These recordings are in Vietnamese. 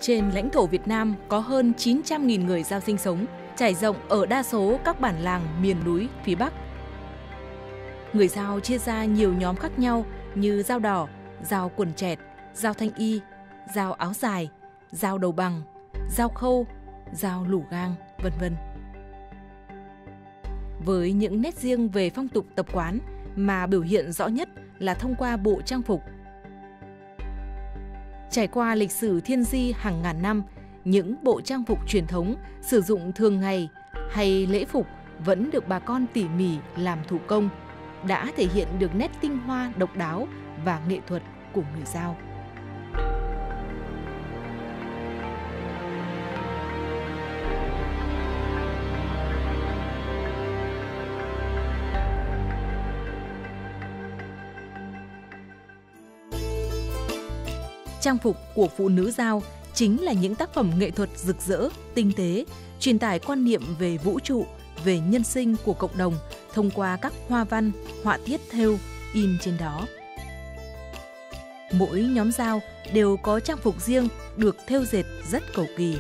Trên lãnh thổ Việt Nam có hơn 900.000 người Dao sinh sống, trải rộng ở đa số các bản làng miền núi phía Bắc. Người Dao chia ra nhiều nhóm khác nhau như Dao đỏ, Dao quần chẹt, Dao thanh y, Dao áo dài, Dao đầu bằng, Dao khâu, Dao lủ gang, vân vân. Với những nét riêng về phong tục tập quán mà biểu hiện rõ nhất là thông qua bộ trang phục. Trải qua lịch sử thiên di hàng ngàn năm, những bộ trang phục truyền thống sử dụng thường ngày hay lễ phục vẫn được bà con tỉ mỉ làm thủ công, đã thể hiện được nét tinh hoa độc đáo và nghệ thuật của người Dao. Trang phục của phụ nữ Dao chính là những tác phẩm nghệ thuật rực rỡ, tinh tế, truyền tải quan niệm về vũ trụ, về nhân sinh của cộng đồng thông qua các hoa văn, họa tiết thêu in trên đó. Mỗi nhóm Dao đều có trang phục riêng được thêu dệt rất cầu kỳ.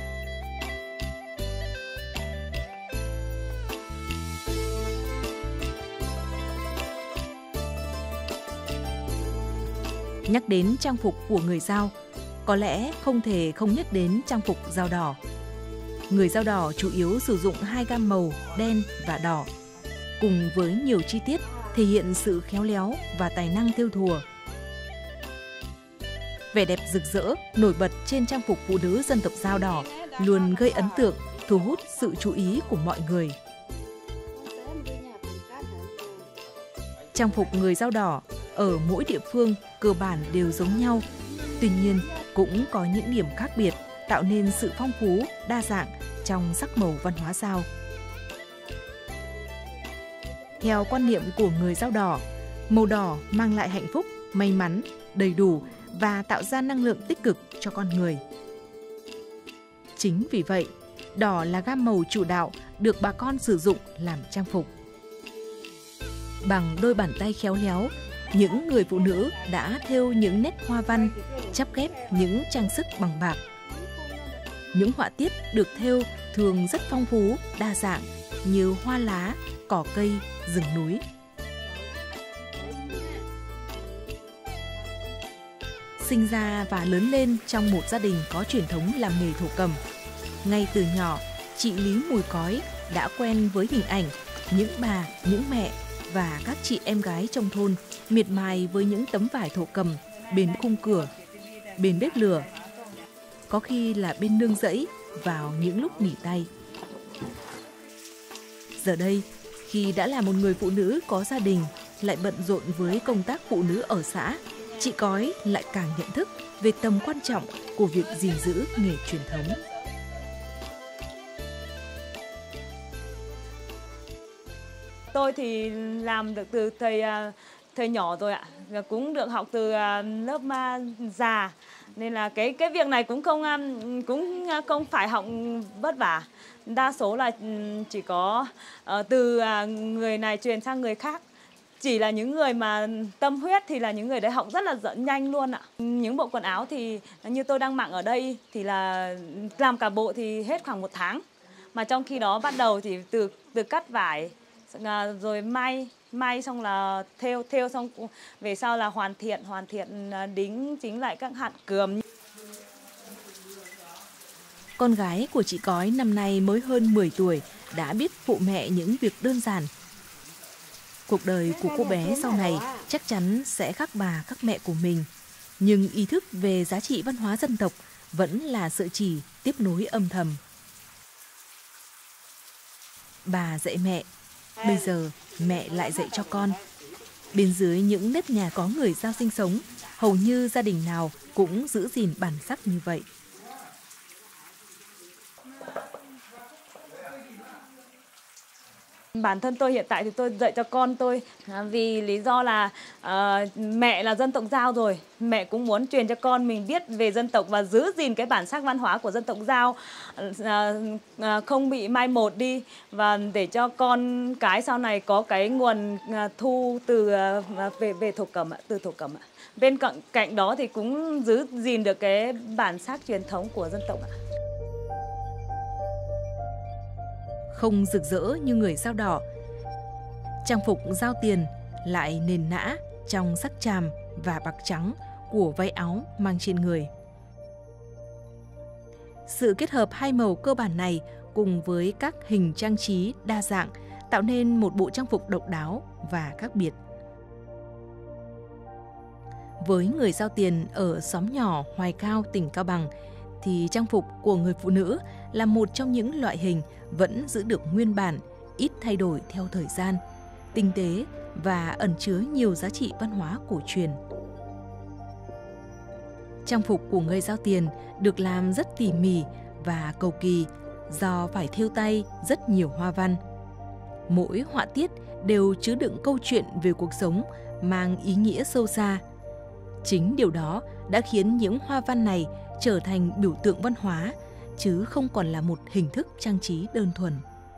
Nhắc đến trang phục của người Dao, có lẽ không thể không nhắc đến trang phục Dao đỏ. Người Dao đỏ chủ yếu sử dụng hai gam màu đen và đỏ, cùng với nhiều chi tiết thể hiện sự khéo léo và tài năng thêu thùa. Vẻ đẹp rực rỡ, nổi bật trên trang phục phụ nữ dân tộc Dao đỏ luôn gây ấn tượng, thu hút sự chú ý của mọi người. Trang phục người Dao đỏ ở mỗi địa phương cơ bản đều giống nhau, tuy nhiên cũng có những điểm khác biệt tạo nên sự phong phú, đa dạng trong sắc màu văn hóa Dao. Theo quan niệm của người Dao đỏ, màu đỏ mang lại hạnh phúc, may mắn, đầy đủ và tạo ra năng lượng tích cực cho con người. Chính vì vậy, đỏ là gam màu chủ đạo được bà con sử dụng làm trang phục. Bằng đôi bàn tay khéo léo, những người phụ nữ đã thêu những nét hoa văn, chắp ghép những trang sức bằng bạc. Những họa tiết được thêu thường rất phong phú, đa dạng như hoa lá, cỏ cây, rừng núi. Sinh ra và lớn lên trong một gia đình có truyền thống làm nghề thổ cầm. Ngay từ nhỏ, chị Lý Mùi Cói đã quen với hình ảnh những bà, những mẹ và các chị em gái trong thôn miệt mài với những tấm vải thổ cầm bên khung cửa, bên bếp lửa, có khi là bên nương rẫy vào những lúc nghỉ tay. Giờ đây, khi đã là một người phụ nữ có gia đình, lại bận rộn với công tác phụ nữ ở xã, chị Cói lại càng nhận thức về tầm quan trọng của việc gìn giữ nghề truyền thống. Tôi thì làm được từ thời nhỏ rồi ạ, cũng được học từ lớp già, nên là cái việc này cũng không phải học vất vả. Đa số là chỉ có từ người này truyền sang người khác. Chỉ là những người mà tâm huyết thì là những người đấy học rất là nhanh luôn ạ. Những bộ quần áo thì như tôi đang mặc ở đây thì là làm cả bộ thì hết khoảng 1 tháng. Mà trong khi đó bắt đầu thì từ cắt vải rồi may xong là thêu xong về sau là hoàn thiện đính chính lại các hạn cườm. Con gái của chị Cói năm nay mới hơn 10 tuổi đã biết phụ mẹ những việc đơn giản. Cuộc đời của cô bé sau này chắc chắn sẽ khác bà các mẹ của mình, nhưng ý thức về giá trị văn hóa dân tộc vẫn là sợi chỉ tiếp nối âm thầm. Bà dạy mẹ, bây giờ mẹ lại dạy cho con. Bên dưới những nếp nhà có người Dao sinh sống, hầu như gia đình nào cũng giữ gìn bản sắc như vậy. Bản thân tôi hiện tại thì tôi dạy cho con tôi vì lý do là mẹ là dân tộc Dao rồi. Mẹ cũng muốn truyền cho con mình biết về dân tộc và giữ gìn cái bản sắc văn hóa của dân tộc Dao không bị mai một đi. Và để cho con cái sau này có cái nguồn thu từ về thổ cẩm, từ thổ cẩm. Bên cạnh đó thì cũng giữ gìn được cái bản sắc truyền thống của dân tộc ạ. Không rực rỡ như người Dao đỏ, trang phục Dao Tiền lại nền nã trong sắc tràm và bạc trắng của váy áo mang trên người. Sự kết hợp hai màu cơ bản này cùng với các hình trang trí đa dạng tạo nên một bộ trang phục độc đáo và khác biệt. Với người Dao Tiền ở xóm nhỏ Hoài Cao, tỉnh Cao Bằng, thì trang phục của người phụ nữ là một trong những loại hình vẫn giữ được nguyên bản, ít thay đổi theo thời gian, tinh tế và ẩn chứa nhiều giá trị văn hóa cổ truyền. Trang phục của người Dao Tiền được làm rất tỉ mỉ và cầu kỳ do phải thêu tay rất nhiều hoa văn. Mỗi họa tiết đều chứa đựng câu chuyện về cuộc sống mang ý nghĩa sâu xa. Chính điều đó đã khiến những hoa văn này trở thành biểu tượng văn hóa, chứ không còn là một hình thức trang trí đơn thuần.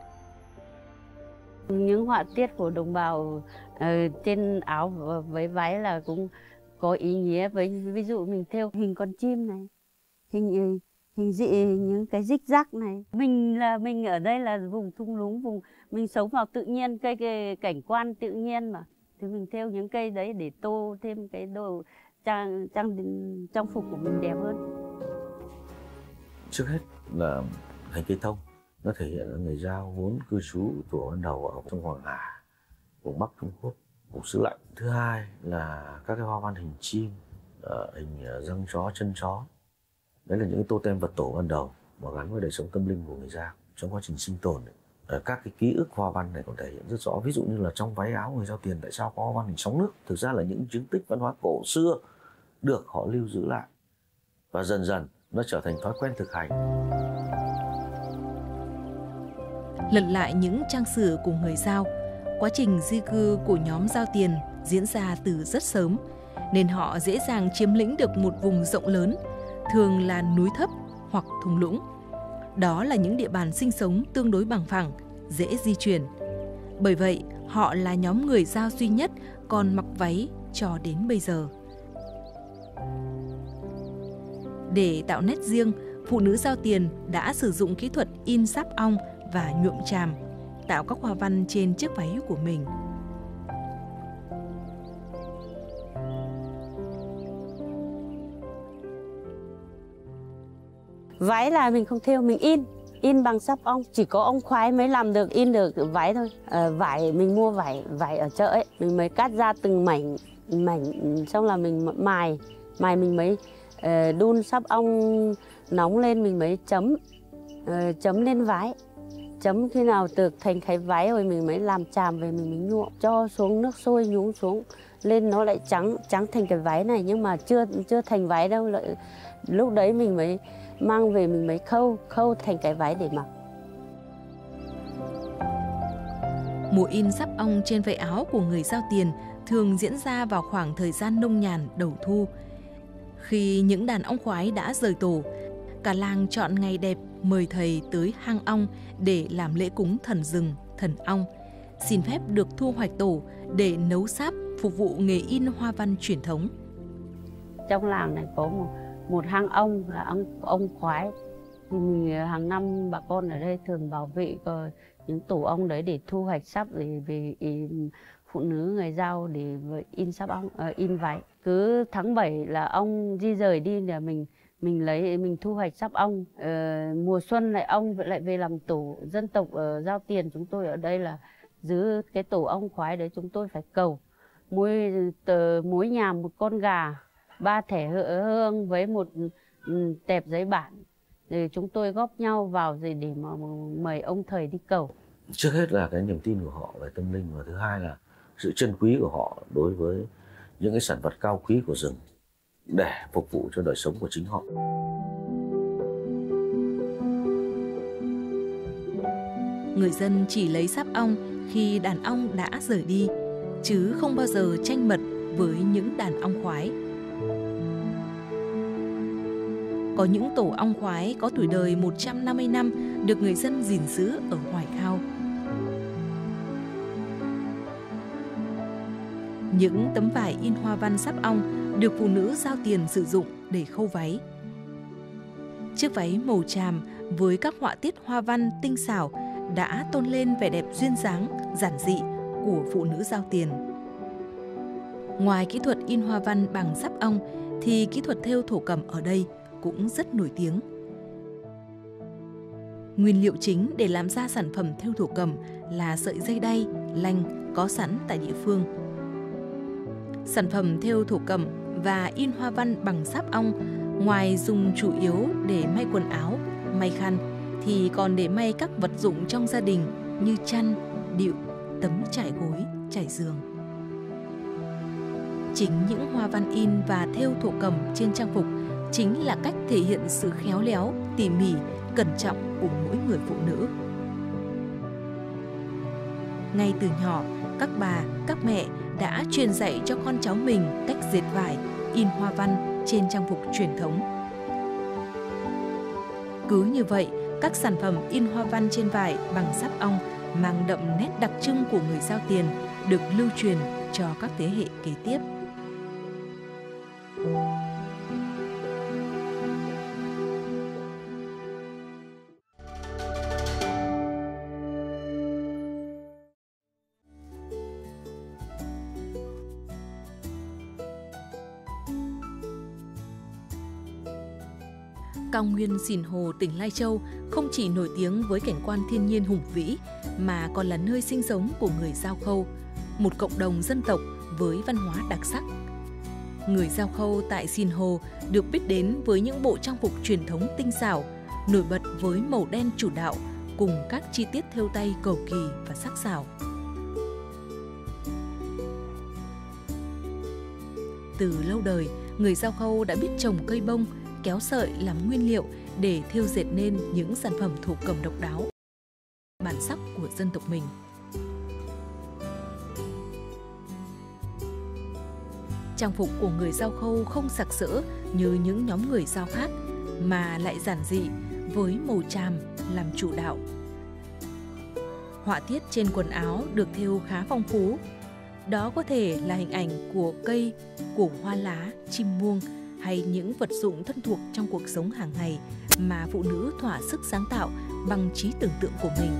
Những họa tiết của đồng bào trên áo với váy là cũng có ý nghĩa. Ví dụ mình thêu hình con chim này, hình những cái rích rắc này. Mình ở đây là vùng thung lũng, vùng mình sống vào tự nhiên, cái cảnh quan tự nhiên mà. Thì mình thêu những cây đấy để tô thêm cái đồ trang phục của mình đẹp hơn. Trước hết là hành cây thông, nó thể hiện là người Dao vốn cư trú tổ ban đầu ở trong Hoàng Hà, vùng Bắc Trung Quốc, vùng xứ lạnh. Thứ hai là các cái hoa văn hình chim, hình răng chó, chân chó. Đấy là những tô tem vật tổ ban đầu mà gắn với đời sống tâm linh của người Dao trong quá trình sinh tồn. Các cái ký ức hoa văn này còn thể hiện rất rõ. Ví dụ như là trong váy áo người Dao Tiền tại sao có hoa văn hình sóng nước? Thực ra là những chứng tích văn hóa cổ xưa được họ lưu giữ lại và dần dần nó trở thành thói quen thực hành. Lật lại những trang sử của người Dao, quá trình di cư của nhóm Dao Tiền diễn ra từ rất sớm, nên họ dễ dàng chiếm lĩnh được một vùng rộng lớn, thường là núi thấp hoặc thung lũng. Đó là những địa bàn sinh sống tương đối bằng phẳng, dễ di chuyển. Bởi vậy, họ là nhóm người Dao duy nhất còn mặc váy cho đến bây giờ. Để tạo nét riêng, phụ nữ Dao Tiền đã sử dụng kỹ thuật in sáp ong và nhuộm tràm, tạo các hoa văn trên chiếc váy của mình. Váy là mình không thêu, mình in bằng sáp ong, chỉ có ong khoái mới làm được, in được váy thôi. Vải mình mua vải ở chợ ấy, mình mới cắt ra từng mảnh, xong là mình mài mình mới đun sáp ong nóng lên, mình mới chấm lên váy. Chấm khi nào được thành cái váy rồi mình mới làm chàm về, mình mới nhuộm, cho xuống nước sôi nhúng xuống lên nó lại trắng thành cái váy này, nhưng mà chưa thành váy đâu. Lúc đấy mình mới mang về, mình mới khâu thành cái váy để mặc. Mùa in sáp ong trên váy áo của người Dao Tiền thường diễn ra vào khoảng thời gian nông nhàn đầu thu. Khi những đàn ong khoái đã rời tổ, cả làng chọn ngày đẹp mời thầy tới hang ong để làm lễ cúng thần rừng, thần ong, xin phép được thu hoạch tổ để nấu sáp phục vụ nghề in hoa văn truyền thống. Trong làng này có một hang ong là ong khoái. Hàng năm bà con ở đây thường bảo vệ những tổ ong đấy để thu hoạch sáp về phụ nữ người Dao để in sáp ong, in váy. Cứ tháng 7 là ong di rời đi là mình thu hoạch sáp ong. Mùa xuân lại ong lại về làm tổ. Dân tộc ở Dao Tiền chúng tôi ở đây là giữ cái tổ ong khoái đấy, chúng tôi phải cầu mỗi nhà một con gà, 3 thẻ hương với một tẹp giấy bản, thì chúng tôi góp nhau vào để mà mời ông thầy đi cầu. Trước hết là cái niềm tin của họ về tâm linh, và thứ hai là sự trân quý của họ đối với những cái sản vật cao quý của rừng để phục vụ cho đời sống của chính họ. Người dân chỉ lấy sáp ong khi đàn ong đã rời đi, chứ không bao giờ tranh mật với những đàn ong khoái. Có những tổ ong khoái có tuổi đời 150 năm được người dân gìn giữ ở Hoài Khao. Những tấm vải in hoa văn sáp ong được phụ nữ giao tiền sử dụng để khâu váy. Chiếc váy màu tràm với các họa tiết hoa văn tinh xảo đã tôn lên vẻ đẹp duyên dáng, giản dị của phụ nữ giao tiền. Ngoài kỹ thuật in hoa văn bằng sáp ong thì kỹ thuật thêu thổ cẩm ở đây cũng rất nổi tiếng. Nguyên liệu chính để làm ra sản phẩm thêu thổ cẩm là sợi dây đay, lanh có sẵn tại địa phương. Sản phẩm thêu thổ cẩm và in hoa văn bằng sáp ong ngoài dùng chủ yếu để may quần áo, may khăn thì còn để may các vật dụng trong gia đình như chăn, đựu, tấm trải gối, trải giường. Chính những hoa văn in và thêu thổ cẩm trên trang phục chính là cách thể hiện sự khéo léo, tỉ mỉ, cẩn trọng của mỗi người phụ nữ. Ngay từ nhỏ, các bà, các mẹ đã truyền dạy cho con cháu mình cách dệt vải, in hoa văn trên trang phục truyền thống. Cứ như vậy, các sản phẩm in hoa văn trên vải bằng sáp ong mang đậm nét đặc trưng của người giao tiền được lưu truyền cho các thế hệ kế tiếp. Cao nguyên Sìn Hồ, tỉnh Lai Châu không chỉ nổi tiếng với cảnh quan thiên nhiên hùng vĩ mà còn là nơi sinh sống của người Dao Khâu, một cộng đồng dân tộc với văn hóa đặc sắc. Người Dao Khâu tại Sìn Hồ được biết đến với những bộ trang phục truyền thống tinh xảo, nổi bật với màu đen chủ đạo cùng các chi tiết thêu tay cầu kỳ và sắc sảo. Từ lâu đời, người Dao Khâu đã biết trồng cây bông, kéo sợi làm nguyên liệu để thêu dệt nên những sản phẩm thổ cẩm độc đáo, bản sắc của dân tộc mình. Trang phục của người Dao Khâu không sặc sỡ như những nhóm người Dao khác, mà lại giản dị với màu tràm làm chủ đạo. Họa tiết trên quần áo được thêu khá phong phú. Đó có thể là hình ảnh của cây, của hoa lá, chim muông hay những vật dụng thân thuộc trong cuộc sống hàng ngày mà phụ nữ thỏa sức sáng tạo bằng trí tưởng tượng của mình.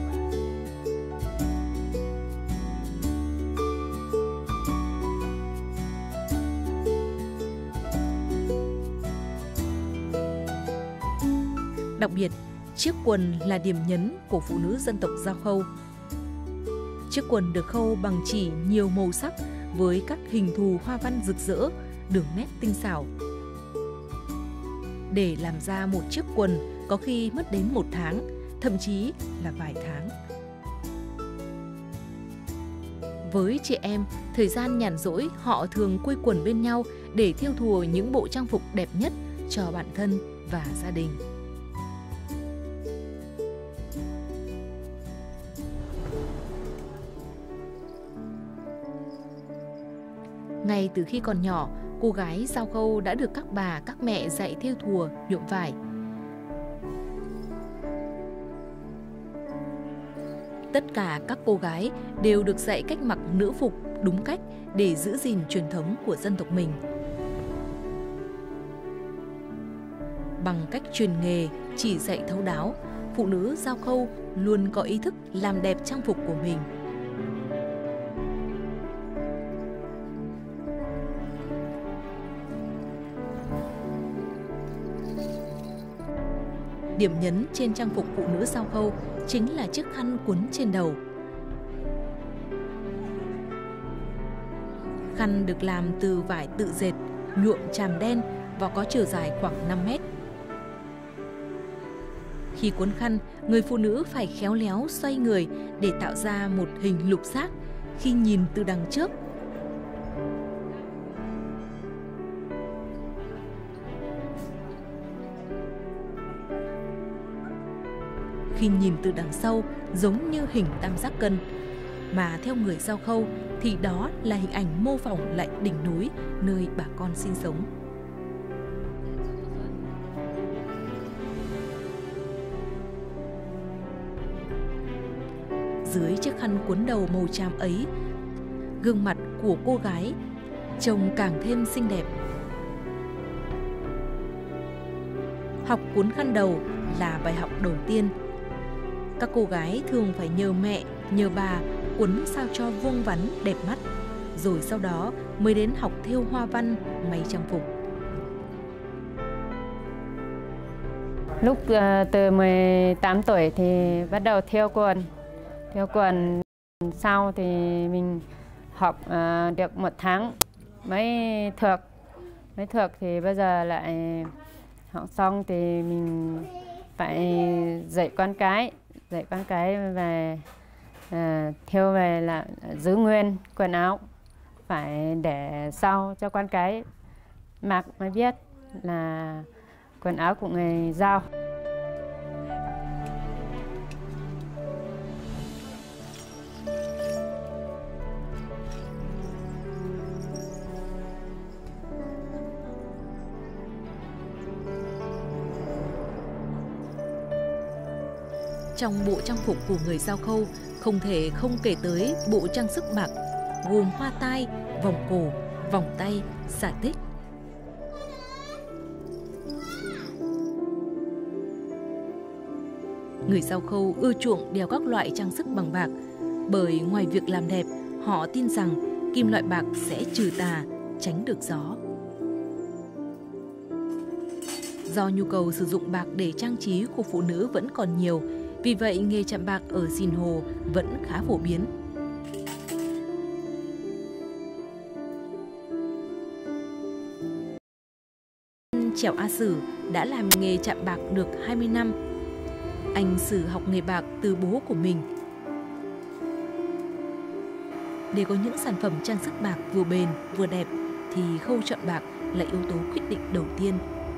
Đặc biệt, chiếc quần là điểm nhấn của phụ nữ dân tộc Dao Khâu. Chiếc quần được khâu bằng chỉ nhiều màu sắc với các hình thù hoa văn rực rỡ, đường nét tinh xảo. Để làm ra một chiếc quần có khi mất đến 1 tháng, thậm chí là vài tháng. Với chị em, thời gian nhàn rỗi họ thường quây quần bên nhau để thêu thùa những bộ trang phục đẹp nhất cho bản thân và gia đình. Ngay từ khi còn nhỏ, cô gái Dao Khâu đã được các bà, các mẹ dạy thêu thùa, nhuộm vải. Tất cả các cô gái đều được dạy cách mặc nữ phục đúng cách để giữ gìn truyền thống của dân tộc mình. Bằng cách truyền nghề, chỉ dạy thấu đáo, phụ nữ Dao Khâu luôn có ý thức làm đẹp trang phục của mình. Điểm nhấn trên trang phục phụ nữ Dao Khâu chính là chiếc khăn quấn trên đầu. Khăn được làm từ vải tự dệt, nhuộm tràm đen và có chiều dài khoảng 5 mét. Khi quấn khăn, người phụ nữ phải khéo léo xoay người để tạo ra một hình lục giác khi nhìn từ đằng trước. Khi nhìn từ đằng sau giống như hình tam giác cân. mà theo người Dao Khâu thì đó là hình ảnh mô phỏng lại đỉnh núi nơi bà con sinh sống. Dưới chiếc khăn cuốn đầu màu tràm ấy, gương mặt của cô gái trông càng thêm xinh đẹp. Học cuốn khăn đầu là bài học đầu tiên. Các cô gái thường phải nhờ mẹ, nhờ bà cuốn sao cho vuông vắn đẹp mắt, rồi sau đó mới đến học thêu hoa văn, may trang phục. Lúc từ 18 tuổi thì bắt đầu thêu quần. Thêu quần sau thì mình học được 1 tháng mới thược thì bây giờ lại học xong thì mình phải dạy con cái về thêu về là giữ nguyên quần áo, phải để sau cho con cái mặc mới biết là quần áo của người Dao. Trong bộ trang phục của người Dao Khâu không thể không kể tới bộ trang sức bạc gồm hoa tai, vòng cổ, vòng tay, xà tích. Người Dao Khâu ưa chuộng đeo các loại trang sức bằng bạc bởi ngoài việc làm đẹp, họ tin rằng kim loại bạc sẽ trừ tà, tránh được gió. Do nhu cầu sử dụng bạc để trang trí của phụ nữ vẫn còn nhiều, vì vậy nghề chạm bạc ở Sìn Hồ vẫn khá phổ biến. Trẻo A Sử đã làm nghề chạm bạc được 20 năm. Anh Sử học nghề bạc từ bố của mình. Để có những sản phẩm trang sức bạc vừa bền vừa đẹp thì khâu chọn bạc là yếu tố quyết định đầu tiên.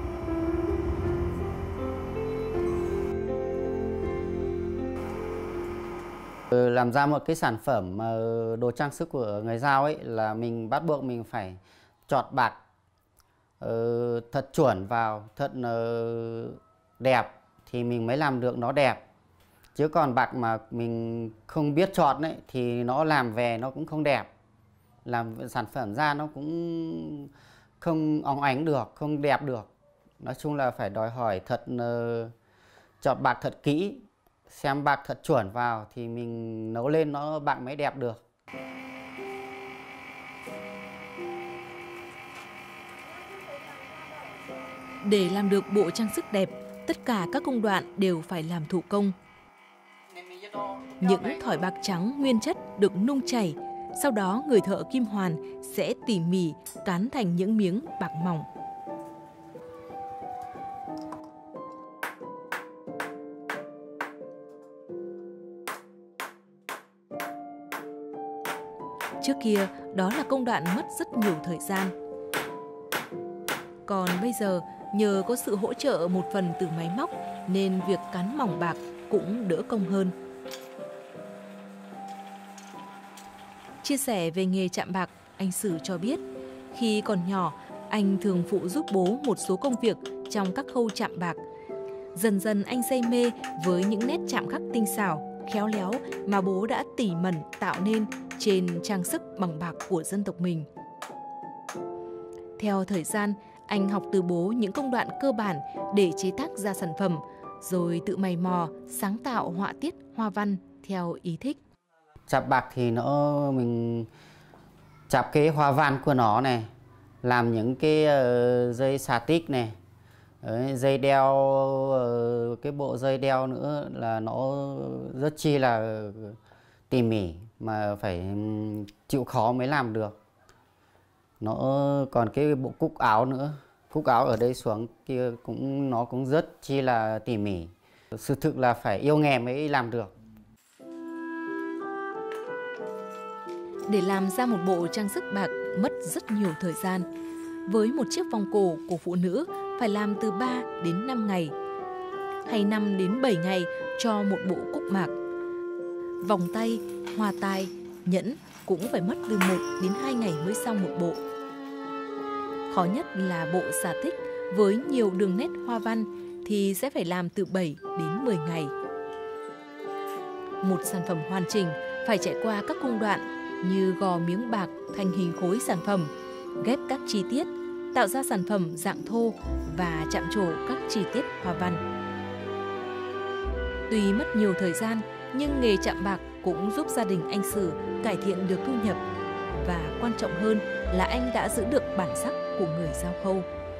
Làm ra một cái sản phẩm đồ trang sức của người Dao ấy là mình bắt buộc mình phải chọn bạc thật chuẩn vào, thật đẹp thì mình mới làm được nó đẹp. Chứ còn bạc mà mình không biết chọn ấy thì nó làm về nó cũng không đẹp. Làm sản phẩm ra nó cũng không óng ánh được, không đẹp được. Nói chung là phải đòi hỏi thật chọn bạc thật kỹ, xem bạc thật chuẩn vào thì mình nấu lên nó bạc mới đẹp được. Để làm được bộ trang sức đẹp, tất cả các công đoạn đều phải làm thủ công. Những thỏi bạc trắng nguyên chất được nung chảy, sau đó người thợ kim hoàn sẽ tỉ mỉ cán thành những miếng bạc mỏng. Trước kia, đó là công đoạn mất rất nhiều thời gian. Còn bây giờ, nhờ có sự hỗ trợ một phần từ máy móc nên việc cán mỏng bạc cũng đỡ công hơn. Chia sẻ về nghề chạm bạc, anh Sử cho biết, khi còn nhỏ, anh thường phụ giúp bố một số công việc trong các khâu chạm bạc. Dần dần anh say mê với những nét chạm khắc tinh xảo, khéo léo mà bố đã tỉ mẩn tạo nên trên trang sức bằng bạc của dân tộc mình. Theo thời gian, anh học từ bố những công đoạn cơ bản để chế tác ra sản phẩm, rồi tự mày mò, sáng tạo họa tiết, hoa văn theo ý thích. Chạm bạc thì mình chạm cái hoa văn của nó này, làm những cái dây xà tích này, dây đeo, cái bộ dây đeo nữa là nó rất chi là tỉ mỉ mà phải chịu khó mới làm được. Nó còn cái bộ cúc áo nữa, cúc áo ở đây xuống kia nó cũng rất chi là tỉ mỉ. Sự thực là phải yêu nghề mới làm được. Để làm ra một bộ trang sức bạc mất rất nhiều thời gian. Với một chiếc vòng cổ của phụ nữ phải làm từ 3 đến 5 ngày, hay 5 đến 7 ngày cho một bộ cúc mạc. Vòng tay, hoa tai, nhẫn cũng phải mất từ 1 đến 2 ngày mới xong một bộ. Khó nhất là bộ xà tích với nhiều đường nét hoa văn thì sẽ phải làm từ 7 đến 10 ngày. Một sản phẩm hoàn chỉnh phải trải qua các công đoạn như gò miếng bạc thành hình khối sản phẩm, ghép các chi tiết, tạo ra sản phẩm dạng thô và chạm trổ các chi tiết hoa văn. Tuy mất nhiều thời gian, nhưng nghề chạm bạc cũng giúp gia đình anh Sử cải thiện được thu nhập. Và quan trọng hơn là anh đã giữ được bản sắc của người Dao Khâu.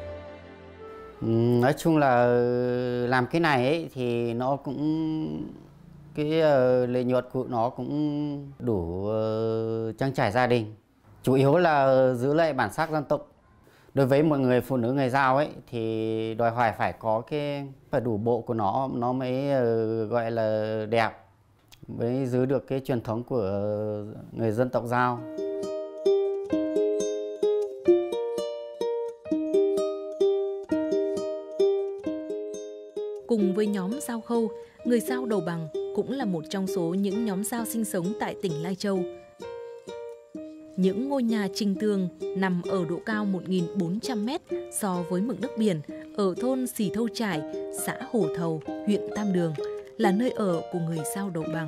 Nói chung là làm cái này ấy, thì nó cũng cái lợi nhuận của nó cũng đủ trang trải gia đình. Chủ yếu là giữ lại bản sắc dân tộc. Đối với một người phụ nữ người Dao ấy thì đòi hỏi phải có phải đủ bộ của nó mới gọi là đẹp, mới giữ được cái truyền thống của người dân tộc Dao. Cùng với nhóm Dao Khâu, người Dao Đầu Bằng cũng là một trong số những nhóm Dao sinh sống tại tỉnh Lai Châu. Những ngôi nhà trình tường nằm ở độ cao 1.400 m so với mực nước biển ở thôn Xì Thâu Trải, xã Hổ Thầu, huyện Tam Đường, là nơi ở của người Dao Đầu Bằng.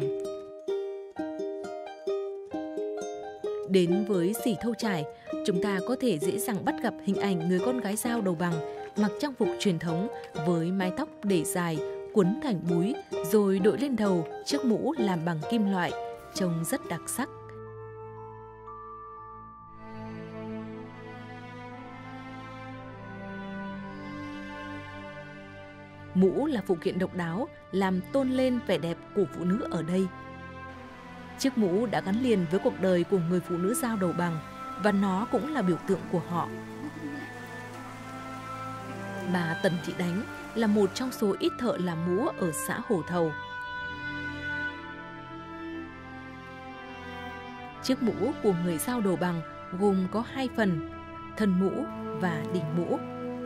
Đến với Xì Thâu Trải, chúng ta có thể dễ dàng bắt gặp hình ảnh người con gái Dao Đầu Bằng mặc trang phục truyền thống với mái tóc để dài, quấn thành búi, rồi đội lên đầu chiếc mũ làm bằng kim loại, trông rất đặc sắc. Mũ là phụ kiện độc đáo, làm tôn lên vẻ đẹp của phụ nữ ở đây. Chiếc mũ đã gắn liền với cuộc đời của người phụ nữ Dao Đầu Bằng và nó cũng là biểu tượng của họ. Bà Tần Thị Đánh là một trong số ít thợ làm mũ ở xã Hổ Thầu. Chiếc mũ của người Dao Đầu Bằng gồm có 2 phần, thân mũ và đỉnh mũ.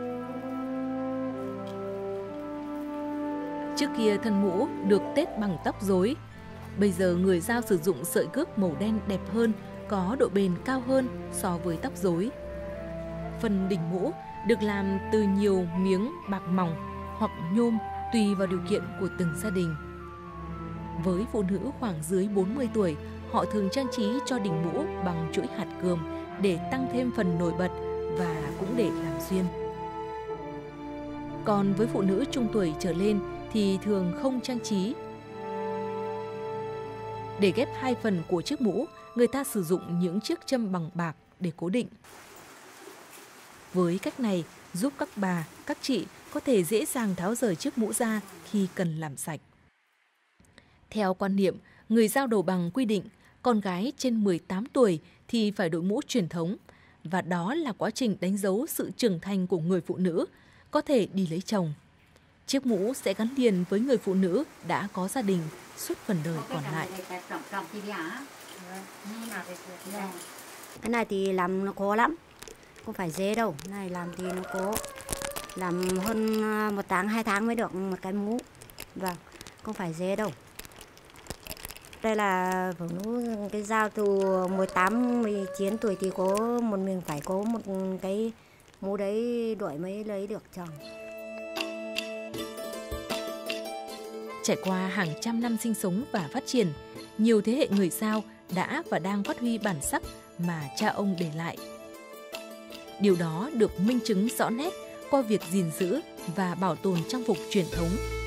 Trước kia thân mũ được tết bằng tóc rối. Bây giờ người Dao sử dụng sợi cước màu đen đẹp hơn, có độ bền cao hơn so với tóc rối. Phần đỉnh mũ được làm từ nhiều miếng bạc mỏng hoặc nhôm tùy vào điều kiện của từng gia đình. Với phụ nữ khoảng dưới 40 tuổi, họ thường trang trí cho đỉnh mũ bằng chuỗi hạt cườm để tăng thêm phần nổi bật và cũng để làm duyên. Còn với phụ nữ trung tuổi trở lên thì thường không trang trí. Để ghép 2 phần của chiếc mũ, người ta sử dụng những chiếc châm bằng bạc để cố định. Với cách này giúp các bà, các chị có thể dễ dàng tháo rời chiếc mũ ra khi cần làm sạch. Theo quan niệm, người Dao Đầu Bằng quy định con gái trên 18 tuổi thì phải đội mũ truyền thống, và đó là quá trình đánh dấu sự trưởng thành của người phụ nữ, có thể đi lấy chồng. Chiếc mũ sẽ gắn liền với người phụ nữ đã có gia đình suốt phần đời còn lại. Cái này thì làm nó khó lắm, không phải dễ đâu. Cái này làm thì nó khó, làm hơn 1 tháng 2 tháng mới được một cái mũ. Vâng, không phải dễ đâu. Đây là phụ nữ cái Dao từ 18, 19 tuổi thì có mình phải có một cái mũ đấy đội mới lấy được chồng. Trải qua hàng trăm năm sinh sống và phát triển, nhiều thế hệ người Dao đã và đang phát huy bản sắc mà cha ông để lại. Điều đó được minh chứng rõ nét qua việc gìn giữ và bảo tồn trang phục truyền thống.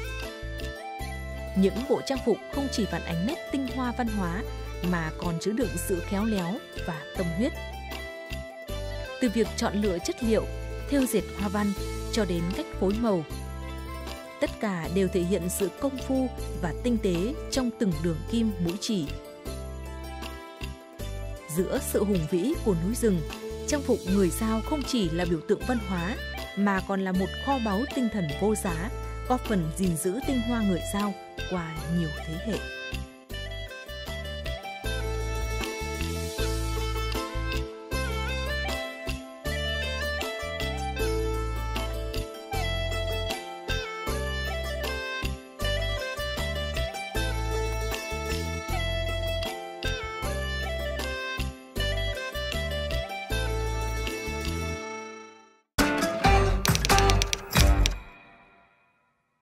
Những bộ trang phục không chỉ phản ánh nét tinh hoa văn hóa mà còn chứa đựng sự khéo léo và tâm huyết. Từ việc chọn lựa chất liệu, thêu dệt hoa văn cho đến cách phối màu, tất cả đều thể hiện sự công phu và tinh tế trong từng đường kim mũi chỉ. Giữa sự hùng vĩ của núi rừng, trang phục người Dao không chỉ là biểu tượng văn hóa mà còn là một kho báu tinh thần vô giá, góp phần gìn giữ tinh hoa người Dao qua nhiều thế hệ.